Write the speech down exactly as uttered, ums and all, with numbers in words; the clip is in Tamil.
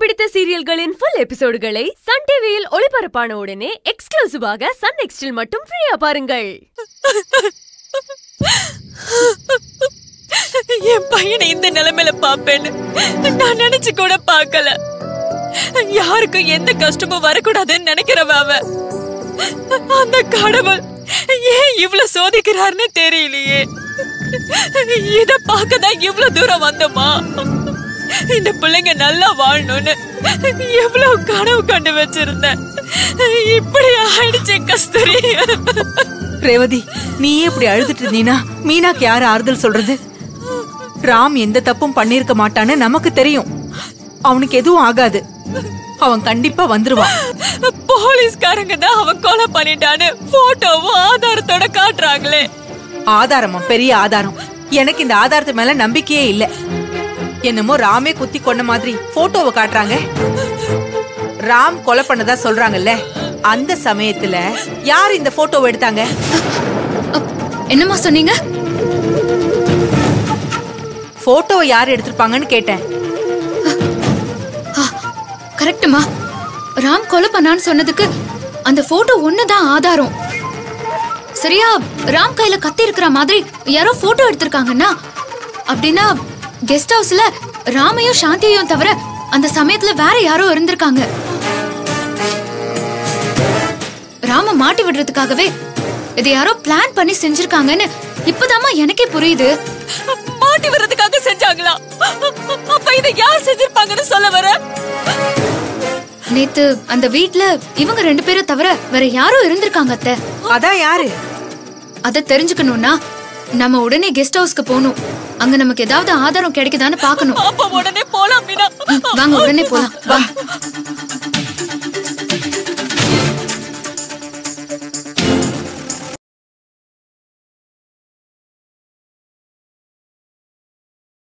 பிடித்த சீரியல்களின் full எபிசோடுகளை சன் டிவியில் ஒளிபரப்பான உடனே எக்ஸ்க்ளூசிவாக சன் நெக்ஸ்டில் மட்டும் ஃப்ரீயா பாருங்கள். என் பையனை இந்த நிலைமையில பாப்பேன்னு நான் நினைச்சு கூட பார்க்கல. யாருக்கும் எந்த கஷ்டமும் வரக்கூடாதுன்னு நினைக்கிறவ அவ. அந்த கடவுள் ஏன் இவ்வளவு சோதிக்கிறாருன்னு தெரியலையே. இத பார்க்கதான் இவ்வளவு தூரம் வந்தோமா? இந்த பிள்ளைங்க நல்லா வாழணும்னு எவ்வளவு கனவு கண்டு வச்சிருந்தேன். இப்படி ஆயிடுச்சு கஸ்தூரி. ரேவதி, நீயே இப்படி அழுதுட்டு இருந்தீனா மீனாக்கு யாரு ஆறுதல் சொல்றது? ராம் எந்த தப்பும் பண்ணிருக்க மாட்டான்னு நமக்கு தெரியும். அவனுக்கு எதுவும் ஆகாது. அவன் கண்டிப்பா வந்துருவான். போலீஸ்காரங்க தான் அவன் கொலை பண்ணிட்டான்னு போட்டோவும் ஆதாரத்தோட காட்டுறாங்களே. ஆதாரமா? பெரிய ஆதாரம். எனக்கு இந்த ஆதாரத்து மேல நம்பிக்கையே இல்ல. என்னமோ ராமே குத்தி கொண்ட மாதிரி போட்டோவை காட்டுறாங்க. ராம் கொலை பண்ணதா சொல்றாங்கல்ல, அந்த சமயத்துல யார் இந்த போட்டோவை எடுத்தாங்க? என்னமா சொன்னீங்க? போட்டோவை யார் எடுத்திருப்பாங்கன்னு கேட்டேன். கரெக்ட்டுமா. ராம் கொலை பண்ணான்னு சொன்னதுக்கு அந்த போட்டோ ஒண்ணுதான் ஆதாரம். சரியா? ராம் கையில கத்தி இருக்கிற மாதிரி யாரோ போட்டோ எடுத்திருக்காங்கன்னா, அப்படின்னா கெஸ்ட் ஹவுஸ்ல ராமையும் சாந்தியையும் தவிர அந்த சமயத்துல வேற யாரோ இருந்திருக்காங்க. ராம மாட்டி விடுறதுக்காகவே இது யாரோ பிளான் பண்ணி செஞ்சிருக்காங்கன்னு இப்பதாமா எனக்கே புரியுது. மாட்டி விடுறதுக்காக செஞ்சாங்களா? அப்ப இதை யார் செஞ்சிருப்பாங்கன்னு சொல்ல வர? நேத்து அந்த வீட்ல இவங்க ரெண்டு பேரும் தவிர வேற யாரோ இருந்திருக்காங்க அத்தை. அதான் யாரு? அத தெரிஞ்சுக்கணும்னா நம்ம உடனே கெஸ்ட் ஹவுஸ்க்கு போகணும். அங்க நமக்கு ஏதாவது ஆதாரம் கிடைக்குதான்னு பாக்கணும். அப்ப உடனே போலாம் மீனா. வாங்க உடனே போலாம்.